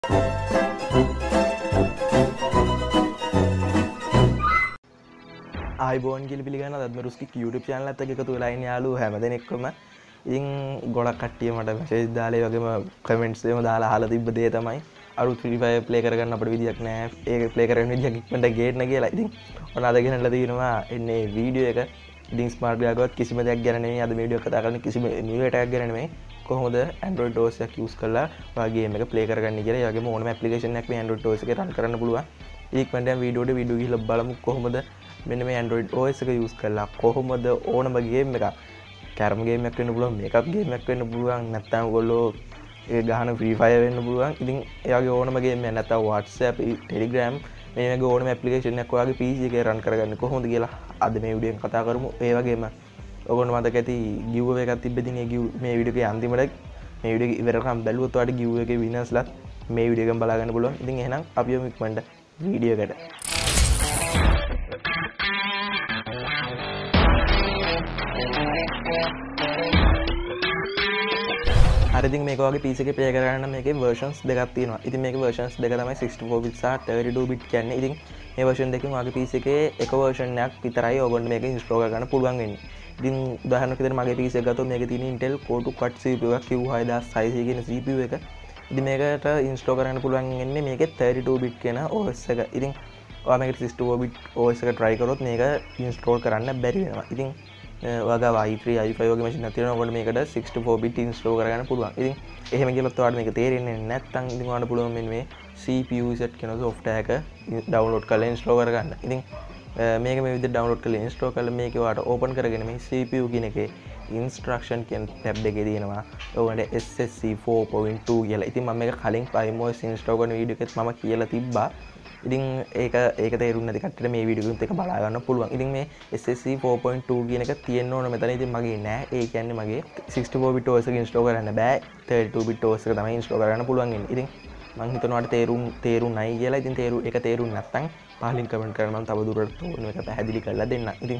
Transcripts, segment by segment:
ආයිබෝන් කියලා පිළිගන්න දත්මරුස්කි YouTube channel එකත් එක්ක එකතු වෙලා ඉන්න යාළුවෝ හැමදෙනෙක්ම ඉතින් ගොඩක් කට්ටිය මට මැසේජ් දාලා ඒ වගේම කමෙන්ට්ස් එහෙම දාලා අහලා තිබ්බ දේ තමයි අලුත් Free Fire play කරගන්න අපිට විදියක් නැහැ. ඒක play කරගෙන විදියක් ඉක්මනට ගේන්න කියලා. ඉතින් ඔන්න අද ගෙනල්ලා තියෙනවා එන්නේ වීඩියෝ එක. ඉතින් ස්මාර්ට් ගාගවත් කිසිම දෙයක් ගැන නෙමෙයි අද වීඩියෝ එක කතා කරන්නේ කිසිම new attack ගැන නෙමෙයි. කොහොමද Android OS එක use කරලා ඔයා game එක play කරගන්නේ කියලා. ඒ වගේම ඕනම application එකක් මේ Android OS එකේ run කරන්න පුළුවන්. ඉක්මනට වීඩියෝ ගිහිල්ලා බලමු කොහොමද මෙන්න මේ Android OS එක use කරලා කොහොමද ඕනම game එකක් කැරම් game එකක් වෙන්න පුළුවන් මේකප් game එකක් වෙන්න පුළුවන් නැත්නම් ඔයගොල්ලෝ ඒ ගහන Free Fire වෙන්න පුළුවන් ඉතින් ඒ වගේ ඕනම game එකක් නැත්නම් WhatsApp Telegram මේ වගේ ඕනම application එකක් ඔයාගේ PC එකේ run කරගන්න කොහොමද කියලා අද මේ වීඩියෝ එකෙන් කතා කරමු ඒ වගේම ඔයගොල්ලෝ මතක ඇති giveaway එකක් තිබ්බ ඉතින් ඒ මේ වීඩියෝ එකේ අන්තිමට මේ වීඩියෝ එක ඉවරකම් බැලුවොත් ඔයාලට giveaway එකේ winners-ලාත් මේ වීඩියෝ එකෙන් බලා ගන්න පුළුවන් ඉතින් එහෙනම් අපි යමු ඉක්මනට වීඩියෝ එකට ඉතින් මේක වගේ PC එකේ play කරගන්න මේකේ versions දෙකක් තියෙනවා. ඉතින් මේකේ versions දෙක තමයි 64 bit සහ 32 bit කියන්නේ. ඉතින් මේ version දෙකෙන් ඔයාගේ PC එකේ එක version එකක් විතරයි ඔයගොල්ලෝ මේක install කරගන්න පුළුවන් වෙන්නේ. ඉතින් උදාහරණයක් විදිහට මගේ PC එක ගත්තොත් මේකේ තියෙන Intel Core 2 Quad CPU එකක් Q6600 කියන CPU එක. ඉතින් මේකට install කරන්න පුළුවන් වෙන්නේ මේකේ 32 bit කියන OS එක. ඉතින් ඔයා මේකට 64 bit OS එක try කරොත් මේක install කරන්න බැරි වෙනවා. ඉතින් ඔයාගේ i3 i5 වගේ මැෂින් එකක් තියෙනවා. ඔයාලට මේකට 64 bit install කරගන්න පුළුවන්. ඉතින් එහෙම කියලත් ඔයාලට මේක තේරෙන්නේ නැත්නම් ඉතින් ඔයාලට පුළුවන් මෙන්න මේ CPU set කියන software එක download කරලා install කරගන්න. ඉතින් මේක මේ විදිහට download කරලා install කරලා මේක ඔයාලට open කරගෙන මේ CPU කියන එකේ instruction කියන tab එකේ තියෙනවා. ඔයාලට SSC 4.2 කියලා. ඉතින් මම මේක කලින් PiMOS install කරන වීඩියෝ එකෙත් මම කියලා තිබ්බා. ඉතින් ඒක තේරුම් නැති කට්ටියට මේ වීඩියෝ එකත් එක බලා ගන්න පුළුවන්. ඉතින් මේ SSC 4.2 කියන එක තියෙන්න ඕන මෙතන. ඉතින් මගේ නෑ. ඒ කියන්නේ මගේ 64 bit OS එක install කරන්න බෑ. 32 bit OS එක තමයි install කරගන්න පුළුවන් වෙන්නේ. ඉතින් මම හිතනවාට තේරුණයි කියලා. ඉතින් ඒක තේරුම් නැත්නම් පහලින් කමෙන්ට් කරන්න මම තව දුරටත් ඕන මේක පැහැදිලි කරලා දෙන්නම්. ඉතින්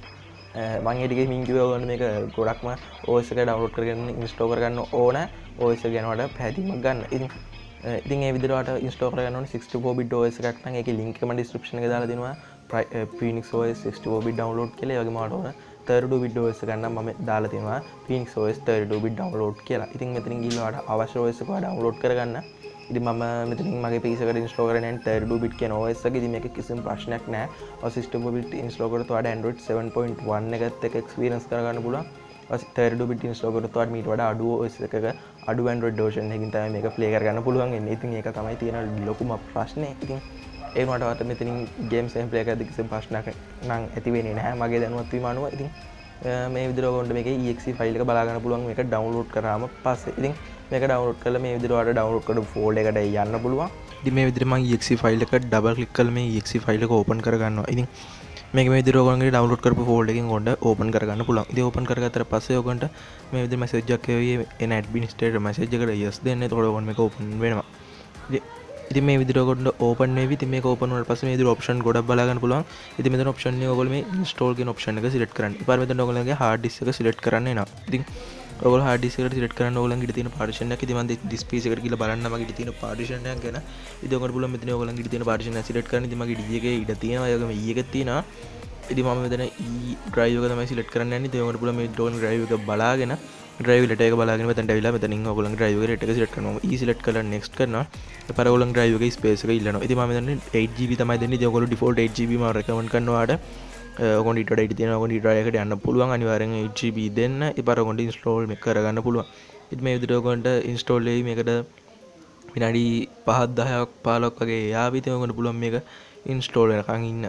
මම ඒ ටිකේ මින් කිව්වා ඔයගොල්ලෝ මේක ගොඩක්ම OS එක download කරගෙන install කරගන්න ඕන. OS එක ගැන වඩා පැහැදිලිමක් ගන්න. ඉතින් ඒ විදිහට ඔයාලට install කරගන්න ඕනේ 64 bit OS එකක් නම් ඒකේ link එක මම description එකේ දාලා දෙනවා Phoenix OS 64 bit download කියලා. ඒ වගේම ඔයාලට ඕන 32 bit OS එකක් නම් මම දාලා තියෙනවා Phoenix OS 32 bit download කියලා. ඉතින් මෙතනින් ගිහලා ඔයාලට අවශ්‍ය OS එක download කරගන්න. ඉතින් මම මෙතනින් මගේ PC එකට install කරගෙන යන 32 bit කියන OS එක. ඉතින් මේක කිසිම ප්‍රශ්නයක් නැහැ. ඔය 64 bit install කරොත් ඔයාලට Android 7.1 එකත් එක්ක experience කරගන්න පුළුවන්. 32 bit install කරොත් ඔයාලට මීට වඩා අඩු OS එකක අඩු Android version එකකින් තමයි මේක play කරගන්න පුළුවන් වෙන්නේ. ඉතින් ඒක තමයි තියෙන ලොකුම ප්‍රශ්නේ. ඉතින් ඒ වුණාට ඔයාලට මෙතනින් games එහෙම play කරද්දී කිසිම ප්‍රශ්නයක් නම් ඇති වෙන්නේ නැහැ. මගේ දැනුවත් වීම අනුව. ඉතින් මේ විදිහට ඔයගොල්ලන්ට මේකේ exe file එක බලා ගන්න පුළුවන් මේක download කරාම පස්සේ. ඉතින් මේක download කරලා මේ විදිහට ඔයාලට download කරපු folder එකට යන්න පුළුවන්. ඉතින් මේ විදිහට මම exe file එක double click කරලා මේ exe file එක open කරගන්නවා. ඉතින් මේක මේ විදිහට ඔයගොල්ලන්ගේ download කරපු folder එකකින් ඔන්න open කරගන්න පුළුවන්. ඉතින් open කරගත්තට පස්සේ ඔයගොල්ලන්ට මේ විදිහට message එකක් එවි එන administrator message එකට yes දෙන්න. එතකොට ඔයගොල්ලෝ මේක open වෙනවා. ඉතින් මේ විදිහට ඔයගොල්ලන්ට open වෙවි. ඉතින් මේක open වුණාට පස්සේ මේ විදිහට option ගොඩක් බලා ගන්න පුළුවන්. ඉතින් මෙතන option එකේ ඔයගොල්ලෝ මේ install කියන option එක select කරන්න. ඊපස්සේ මෙතන ඔයගොල්ලන්ගේ hard disk එක select කරන්න එනවා. ඉතින් ඔයගොල්ලෝ hard disk එකට select කරන්න ඔයගොල්ලන්ගේ ඉතින් තියෙන partition එක. ඉතින් මම this PC එකට ගිහලා බලන්න මගේ ඉතින් තියෙන partition එක ගැන. ඉතින් ඔයගොල්ලෝ පුළුවන් මෙතන ඔයගොල්ලන්ගේ ඉතින් තියෙන partition එක select කරන්න. ඉතින් මගේ D එකේ ඉඩ තියෙනවා. ඒ වගේම E එකේ තියෙනවා. ඉතින් මම මෙතන E drive එක තමයි select කරන්න යන්නේ. ඉතින් ඔයගොල්ලෝ පුළුවන් මේ drone drive එක බලාගෙන drive letter එක බලාගෙන මෙතනට ඇවිල්ලා මෙතනින් ඔයගොල්ලන්ගේ drive එකේ letter එක select කරනවා. E select කරලා next කරනවා. ඊපස්සේ ඔයගොල්ලන්ගේ drive එකේ space එක ඉල්ලනවා. ඉතින් මම මෙතන 8GB තමයි දෙන්නේ. ඉතින් ඔයගොල්ලෝ default 8GB මම recommend කරනවා ඔයාලට. ඔයගොල්ලෝ ඊට වඩා ඉඩ තියෙනවා. ඔයගොල්ලෝ ඊට වඩා එකට යන්න පුළුවන්. අනිවාර්යෙන් 8GB දෙන්න. ඊපස්සේ ඔයගොල්ලෝ install මේක කරගන්න පුළුවන්. ඉතින් මේ විදිහට ඔයගොල්ලන්ට install වෙයි මේකට විනාඩි 5ක් 10ක් 15ක් වගේ යාවි. ඉතින් ඔයගොල්ලන්ට පුළුවන් මේක install වෙනකන් ඉන්න.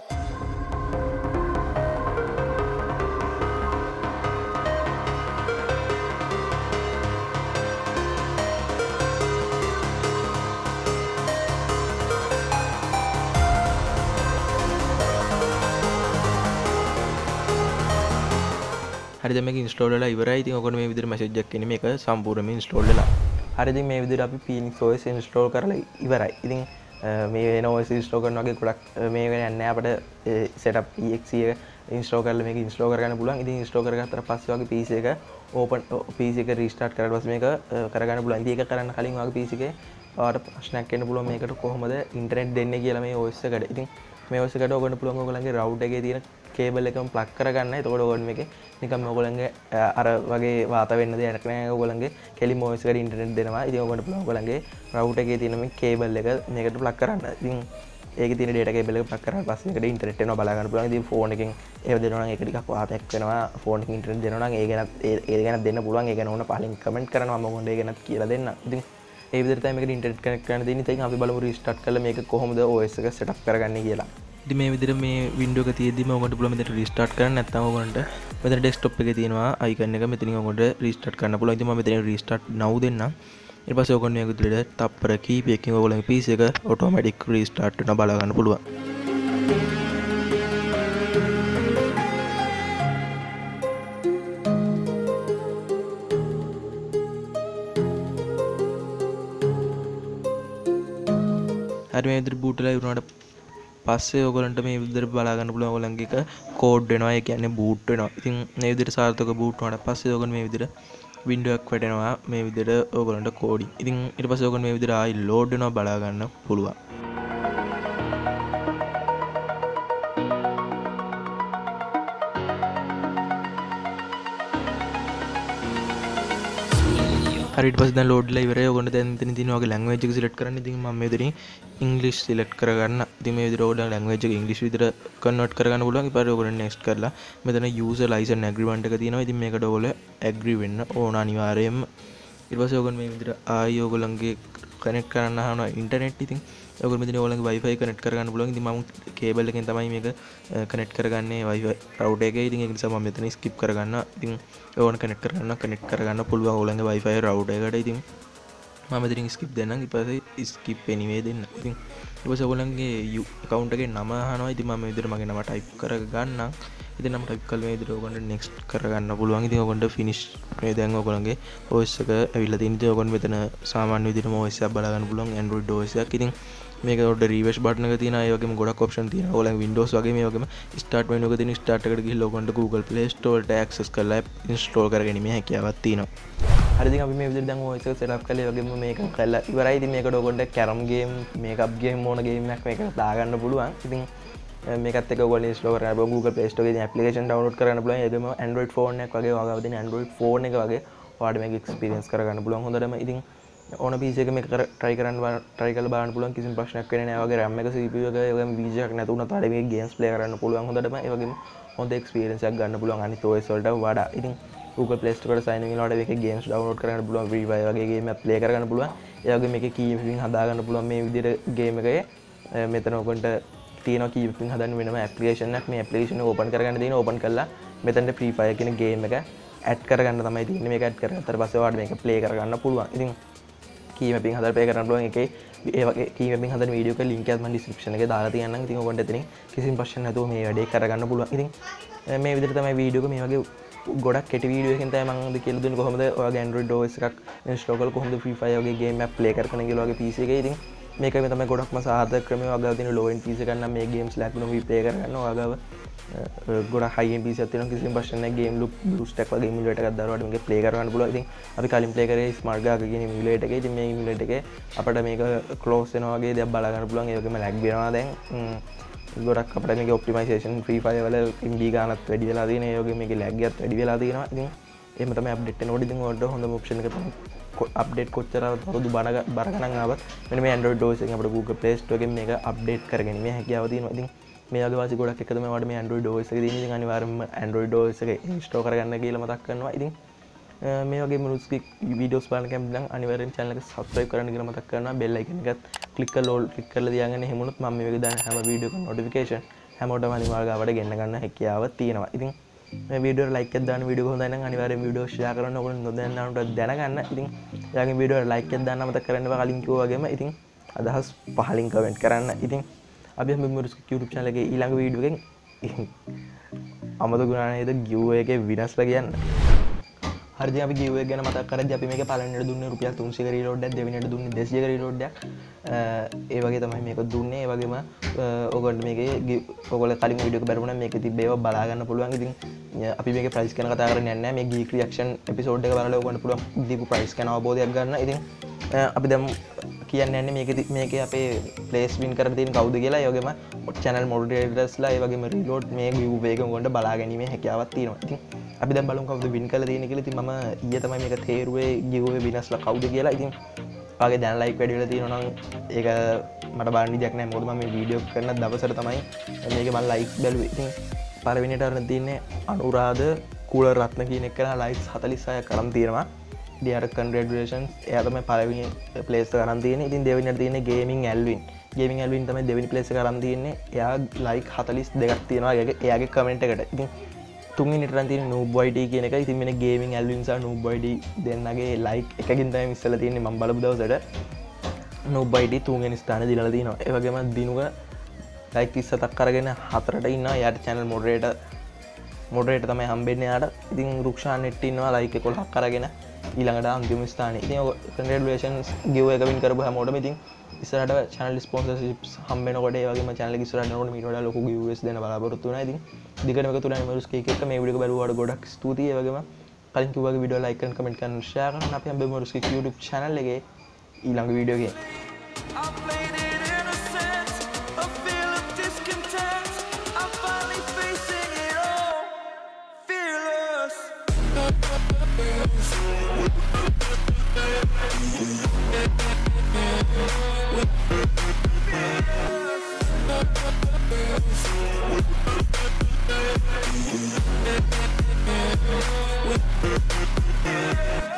හරි දැන් මේක install වෙලා ඉවරයි. ඉතින් ඔයගොල්ලෝ මේ විදිහට message එකක් එන්නේ මේක සම්පූර්ණයෙන්ම install වෙලා. හරි ඉතින් මේ විදිහට අපි Phoenix OS install කරලා ඉවරයි. ඉතින් මේ වෙන OS install කරන වගේ ගොඩක් මේ වෙන යන්නේ අපිට setup exe එක install කරලා මේක install කරගන්න පුළුවන්. ඉතින් install කරගත්තට පස්සේ වගේ PC එක open PC එක restart කරලා පස්සේ මේක කරගන්න පුළුවන්. ඉතින් ඒක කරන්න කලින් ඔයාගේ PC එකේ ඔයාලට ප්‍රශ්නයක් එන්න පුළුවන් මේකට කොහොමද ඉන්ටර්නෙට් දෙන්නේ කියලා මේ OS එකට. ඉතින් මේ OS එකට ඔයගොල්ලන්ට පුළුවන් ඔයගොල්ලන්ගේ රවුටර් එකේ තියෙන කේබල් එකම ප්ලග් කරගන්න. එතකොට ඔයගොල්ලෝ මේකේ නිකම්ම ඔයගොල්ලන්ගේ අර වගේ වාත වෙන්න දෙයක් නැහැ. ඔයගොල්ලන්ගේ කෙලිම OS එකට ඉන්ටර්නෙට් දෙනවා. ඉතින් ඔයගොල්ලන්ට පුළුවන් ඔයගොල්ලන්ගේ රවුටර් එකේ තියෙන මේ කේබල් එක මේකට ප්ලග් කරන්න. ඉතින් ඒකේ තියෙන ඩේටා කේබල් එක ප්ලග් කරාට පස්සේ මේකට ඉන්ටර්නෙට් එනවා බලා ගන්න පුළුවන්. ඉතින් ෆෝන් එකෙන් ඒව දෙනවා නම් ඒක ටිකක් වාතයක් වෙනවා. ෆෝන් එකෙන් ඉන්ටර්නෙට් දෙනවා නම් ඒ ගැන දෙන්න පුළුවන්. ඒ ගැන ඕන පහලින් කමෙන්ට් කරනවා මම ඔයගොල්ලෝ ඒ ගැනත් කියලා දෙන්න. ඉතින් ඒ විදිහට තමයි මේකට ඉන්ටර්නෙට් කනෙක්ට් කරන්න දෙන්නේ. ඉතින් අපි බලමු රීස්ටාර්ට් කරලා මේක කොහොමද OS එක සෙටප් කරගන්නේ කියලා. ඉතින් මේ විදිහට මේ වින්ඩෝ එක තියෙද්දිම ඔයගොල්ලන්ට පුළුවන් මෙතන රීස්ටාර්ට් කරන්න. නැත්නම් ඔයගොල්ලන්ට මෙතන ඩෙස්ක්ටොප් එකේ තියෙනවා අයිකන් එක. මෙතනින් ඔයගොල්ලන්ට රීස්ටාර්ට් කරන්න පුළුවන්. ඉතින් මම මෙතන රීස්ටාර්ට් now දෙන්නම්. ඊට පස්සේ ඔයගොල්ලෝ මේ විදිහට තප්පර කීපයකින් ඔයගොල්ලන්ගේ PC එක ඔටෝමැටික් රීස්ටාර්ට් වෙනවා බලා ගන්න පුළුවන්. හරි මේ විදිහට boot වෙලා ඉවරනට පස්සේ ඔයගොල්ලන්ට මේ විදිහට බලා ගන්න පුළුවන් ඔයගොල්ලන්ගේ එක කෝඩ් වෙනවා. ඒ කියන්නේ boot වෙනවා. ඉතින් මේ විදිහට සාර්ථක boot වුණාට පස්සේ ඔයගොල්ලෝ මේ විදිහට window එකක් වැටෙනවා. මේ විදිහට ඔයගොල්ලන්ට කෝඩින්. ඉතින් ඊට පස්සේ ඔයගොල්ලෝ මේ විදිහට ආයි load වෙනවා බලා ගන්න පුළුවන්. හරි ඊට පස්සේ දැන් load වෙලා ඉවරයි. ඔයගොල්ලෝ දැන් මෙතන තියෙන ඔයගේ language එක select කරන්න. ඉතින් මම මෙතනින් English select කරගන්න. ඉතින් මේ විදිහට ඔයගොල්ලෝ language එක English විදිහට convert කරගන්න පුළුවන්. ඊපස්සේ ඔයගොල්ලෝ next කරලා මෙතන user license agreement එක තියෙනවා. ඉතින් මේකට ඔයගොල්ලෝ agree වෙන්න ඕන අනිවාර්යයෙන්ම. ඊට පස්සේ ඔයගොල්ලෝ මේ විදිහට ආයි ඔයගොල්ලන්ගේ connect කරන්න අහනවා internet. ඉතින් ඔයගොල්ලෝ මෙතන ඔයගොල්ලන්ගේ wifi connect කරගන්න පුළුවන්. ඉතින් මම cable එකෙන් තමයි මේක connect කරගන්නේ wifi router එකේ. ඉතින් ඒක නිසා මම මෙතන skip කරගන්නවා. ඉතින් ඕන connect කරගන්න පුළුවන් ඔයගොල්ලන්ගේ wifi router එකට. ඉතින් මම මෙතනින් skip දෙන්නම්. ඊපස්සේ skip anyway දෙන්න. ඉතින් ඊපස්සේ ඔයගොල්ලන්ගේ account එකේ නම අහනවා. ඉතින් මම මේ විදිහට මගේ නම type කරගන්නම්. ඉතින් නම type කරලා මේ විදිහට ඔයගොල්ලන්ට next කරගන්න පුළුවන්. ඉතින් ඔයගොල්ලන්ට finish මේ දැන් ඔයගොල්ලන්ගේ OS එක ඇවිල්ලා තියෙන. ඉතින් ඔයගොල්ලෝ මෙතන සාමාන්‍ය විදිහටම OS එකක් බලා ගන්න පුළුවන් Android OS එකක්. ඉතින් මේක උඩ refresh button එක තියෙනවා. ඒ වගේම ගොඩක් option තියෙනවා. ඔයගොල්ලන්ගේ Windows වගේ මේ වගේම start menu එක තියෙන start එකට ගිහිල්ලා ඔයගොල්ලන්ට Google Play Store එකට access කරලා app install කරගැනීමේ හැකියාවක් තියෙනවා. හරි ඉතින් අපි මේ විදිහට දැන් OS එක setup කරලා ඒ වගේම මේක කරලා ඉවරයි. ඉතින් මේකට ඔයගොල්ලන්ට carom game, makeup game ඕන game එකක් මේකට දාගන්න පුළුවන්. ඉතින් මේකත් එක්ක ඔයගොල්ලෝ install කරගන්න පුළුවන්. Google Play Store එකේ application download කරගන්න පුළුවන්. ඒ වගේම Android phone එකක් වගේ ඔයාගාව තියෙන Android phone එක වගේ ඔයාලට මේක experience කරගන්න පුළුවන් හොඳටම. ඉතින් ඕන PC එක මේක try කරලා බලන්න පුළුවන්. කිසිම ප්‍රශ්නයක් වෙන්නේ නැහැ. වගේ RAM එක CPU එක ඒ වගේම VGA එකක් නැතුණත් ඔයාලට මේක games play කරන්න පුළුවන් හොඳටම. ඒ වගේම හොඳ experience එකක් ගන්න පුළුවන් අනිත් OS වලට වඩා. ඉතින් Google Play Store එකට sign in වෙනකොට මේකේ games download කරගන්න පුළුවන්. Free Fire වගේ game එකක් play කරගන්න පුළුවන්. ඒ වගේම මේකේ keymapping හදා ගන්න පුළුවන්. මේ විදිහට game එකේ මෙතන ඔයගොල්ලන්ට තියෙනවා keymapping හදන්න වෙනම application එකක්. මේ application එක open කරගන්න තියෙනවා. open කරලා මෙතනට Free Fire කියන game එක add කරගන්න තමයි තියෙන්නේ. මේක add කරගත්තට පස්සේ ඔයාලට මේක play කරගන්න පුළුවන්. ඉතින් keymapping හදලා play කරන්න පුළුවන්. ඒකේ ඒ වගේ keymapping හදන වීඩියෝ එක link එකක් මම description එකේ දාලා තියන්නම්. ඉතින් ඔයගොල්ලන්ට එතනින් කිසිම ප්‍රශ්න නැතුව මේ වැඩේ කරගන්න පුළුවන්. ඉතින් මේ විදිහට තමයි වීඩියෝ එක මේ වගේ ගොඩක් කෙටි වීඩියෝ එකකින් තමයි මම කියලා දුන්නේ කොහොමද ඔයාගේ Android OS එකක් install කරලා කොහොමද Free Fire වගේ game එකක් play කරගන්න කියලා ඔයාගේ PC එකේ. ඉතින් මේක මේ තමයි ගොඩක්ම සාර්ථක ක්‍රමය. ඔයාගාව තියෙන low end PC එකක් නම් මේ games ලැබුණොත් play කරගන්න. ඔයාගාව ගොඩක් high end PC එකක් තියෙනවා කිසිම ප්‍රශ්න නැහැ. game loop boost එකක් වගේ emulator එකක් දාලා මේක play කරගන්න පුළුවන්. ඉතින් අපි කලින් play කරේ smart gag කියන emulator එකේ. ඉතින් මේ emulator එකේ අපිට මේක close වෙනවා වගේ දෙයක් බලා ගන්න පුළුවන්. ඒ වගේම lag වෙනවා දැන්. ගොඩක් අපිට මේකේ optimization Free Fire වල MB ගානත් වැඩි වෙලා තියෙනවා. ඒ වගේම මේකේ lag එකත් වැඩි වෙලා තියෙනවා. ඉතින් එහෙම තමයි අප්ඩේට් වෙනකොට ඉතින් ඔයාලට හොඳම ඔප්ෂන් එක තමයි අප්ඩේට් කොච්චර අවුරුදු බර ගණන් ආවත් මෙන්න මේ Android OS එකෙන් අපිට Google Play Store එකෙන් මේක අප්ඩේට් කරගැනීමේ හැකියාව තියෙනවා. ඉතින් මේ වගේ වාසි ගොඩක් එක තමයි ඔයාලට මේ Android OS එකේ තියෙන. ඉතින් අනිවාර්යයෙන්ම Android OS එක install කරගන්න කියලා මතක් කරනවා. ඉතින් මේ වගේ මුස්කික් වීඩියෝස් බලන්න කැමති නම් අනිවාර්යෙන් channel එක subscribe කරන්න කියලා මතක් කරනවා. bell icon එකත් click කරලා තියාගන්න. එහෙම වුණොත් මම මේ වගේ දාන හැම වීඩියෝ එකක notification හැමෝටම අනිවාර්යයෙන් ගාවට ගෙන්න ගන්න හැකියාව තියෙනවා. ඉතින් මේ වීඩියෝට like එකක් දාන්න වීඩියෝ හොඳයි නම් අනිවාර්යෙන් වීඩියෝ share කරන්න. ඔයගොල්ලෝ නොදන්නවුන්ට දැනගන්න. ඉතින් එයාගේ වීඩියෝට like එකක් දාන්න මතක කරන්න එපා. කලින් කිව්වා වගේම ඉතින් අදහස් පහලින් comment කරන්න. ඉතින් අපි මේ මුස්කික් YouTube channel එකේ ඊළඟ වීඩියෝ එකෙන් අමතක වුණා නේද giveaway එකේ winners-ලා කියන්න. හරි ඉතින් අපි giveaway එක ගැන මතක් කරද්දී අපි මේක පළවෙනියට දුන්නේ රුපියල් 300ක රීලෝඩ් එකක්, දෙවෙනියට දුන්නේ 200ක රීලෝඩ් එකක්. ඒ වගේ තමයි මේක දුන්නේ. ඒ වගේම ඔයගොල්ලෝ මේකේ ඔයගොල්ලෝ කලින් වීඩියෝ එක බලපුවා නම් මේකේ තිබ්බ ඒවා බලා ගන්න පුළුවන්. ඉතින් අපි මේකේ ප්‍රයිස් ගැන කතා කරන්නේ නැහැ. මේ geek reaction episode එක බලලා ඔයගොල්ලන්ට පුළුවන් දීපු ප්‍රයිස් ගැන අවබෝධයක් ගන්න. ඉතින් අපි දැන් කියන්න යන්නේ මේකේ අපේ ප්ලේස් වින් කරලා තියෙන කවුද කියලා. ඒ වගේම channel moderatorsලා ඒ වගේම reload මේ giveaway එක උගොන්ට බලා ගැනීමේ හැකියාවක් තියෙනවා. ඉතින් අපි දැන් බලමු කවුද වින් කරලා තියෙන්නේ කියලා. ඉතින් මම ඊයේ තමයි මේක තේරුවේ giveaway winners ලා කවුද කියලා. ඉතින් ඔයාගේ දැන් like වැඩි වෙලා තියෙනවා නම් ඒක මට බලන්න විදියක් නැහැ. මොකද මම මේ වීඩියෝ කරන දවසට තමයි මේක මම likes බැලුවේ. ඉතින් පළවෙනිට අරන් තියන්නේ අනුරාධ කුලරත්න කියන එක likes 46ක් අරන් තියෙනවා. ඉතින් congratulations. එයා තමයි පළවෙනි place එක අරන් තියෙන්නේ. ඉතින් දෙවෙනිට තියෙන්නේ gaming alvin. gaming alvin තමයි දෙවෙනි place එක අරන් තියෙන්නේ. එයා like 42ක් තියෙනවා එයාගේ comment එකට. ඉතින් තුන්වෙනිට අරන් තියෙන්නේ noob YT කියන එක. ඉතින් මෙන්න gaming alvin සහ noob YT දෙන්නගේ like එකකින් තමයි ඉස්සලා තියෙන්නේ මම බලපු දවසට. noob YT තුන්වෙනි ස්ථානේ දිනලා තියෙනවා. ඒ වගේම දිනුක like 37ක් අරගෙන හතරට ඉන්නවා. එයාට channel moderator තමයි හම්බෙන්නේ එයාට. ඉතින් රුක්ෂාන් නෙට් ඉන්නවා like 11ක් අරගෙන ඊළඟට අන්තිම ස්ථානේ. ඉතින් congratulations giveaway එක win කරපු හැමෝටම. ඉතින් ඉස්සරහට channel sponsorships හම්බෙනකොට ඒ වගේම channel එක ඉස්සරහට යනකොට මීට වඩා ලොකු giveaways දෙන්න බලාපොරොත්තු වෙනවා. ඉතින් දිගටම එකතු වෙලා මෙමරුස් කේක් එක මේ වීඩියෝ එක බලුවාට ගොඩක් ස්තුතියි. ඒ වගේම කලින් කිව්වා වගේ වීඩියෝ like කරන්න comment කරන්න share කරන්න. අපි හැම මෙමරුස් කේක් YouTube channel එකේ ඊළඟ වීඩියෝ එකේ Yeah.